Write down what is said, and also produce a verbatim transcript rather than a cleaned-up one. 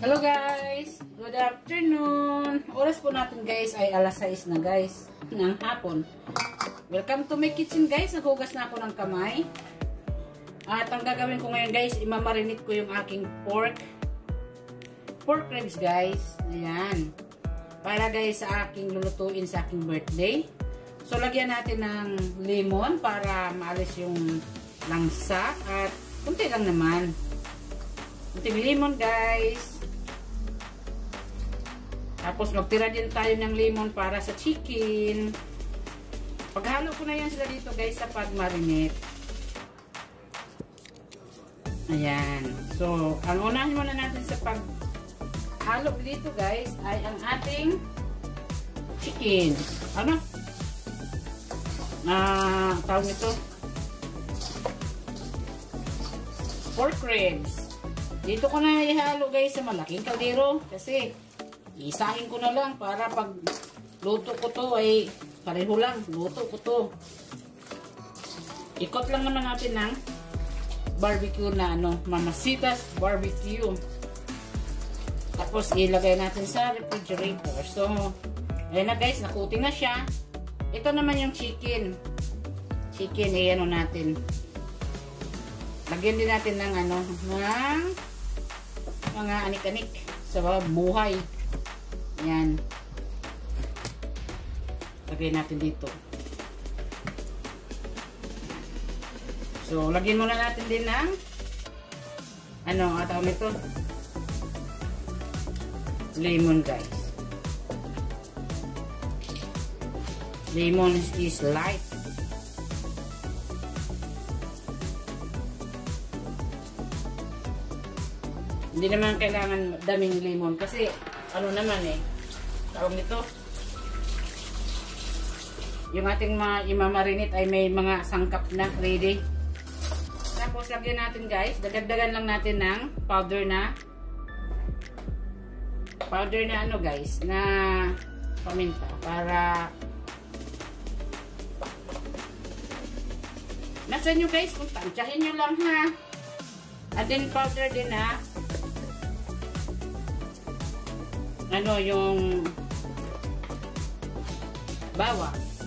Hello guys! Good afternoon! Oras po natin guys ay alas sais na guys ng hapon. Welcome to my kitchen guys. Naghugas na ako ng kamay. At ang gagawin ko ngayon guys, imamarinate ko yung aking pork. Pork ribs guys. Ayan. Para guys sa aking lulutuin sa aking birthday. So lagyan natin ng lemon para maalis yung langsa. At kunti lang naman. Kunting lemon guys. Tapos magtira din tayo ng lemon para sa chicken. Paghalo ko na yan sila dito guys sa pag-marinate. Ayan. So, ang unahin muna natin sa paghalo dito guys ay ang ating chicken. Ano? Ah, tawag nito. Pork ribs. Dito ko na ihalo guys sa malaking kaldero kasi isahin ko na lang para pag luto ko to ay pareho lang. Luto ko to. Ikot lang naman natin ng barbecue na ano, Mamacita's barbecue. Tapos ilagay natin sa refrigerator. So, ayan na guys, nakuting na siya. Ito naman yung chicken. Chicken, eh ano natin. Lagyan din natin ng ano, ng mga anik-anik sa buhay. Yan. Lagay natin dito. So, lagyan muna natin din ng ano, atawag nito? Lemon, guys. Lemon is light. Hindi naman kailangan daming lemon kasi ano naman eh, tawag nito, yung ating mga imamarinate ay may mga sangkap na ready. Tapos lagyan natin guys, dagdagan lang natin ng powder na powder na ano guys, na paminta para nasa nyo guys, kung tansyahin nyo lang ha. At then powder din na ano yung bawang.